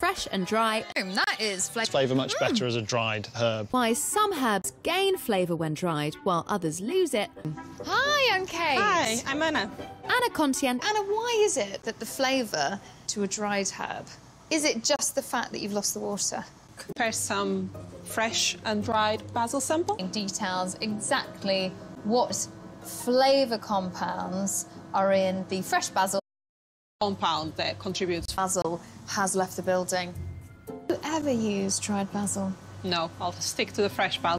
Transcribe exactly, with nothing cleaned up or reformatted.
fresh and dry. That is flavour. Flavour much better as a dried herb. Why some herbs gain flavour when dried, while others lose it. Hi, I'm Kate. Hi, I'm Anna. Anna Contient. Anna, why is it that the flavour to a dried herb, is it just the fact that you've lost the water? Compare some fresh and dried basil sample. Details exactly what flavour compounds are in the fresh basil. Compound that contributes. Basil has left the building. Do you ever use dried basil? No, I'll stick to the fresh basil.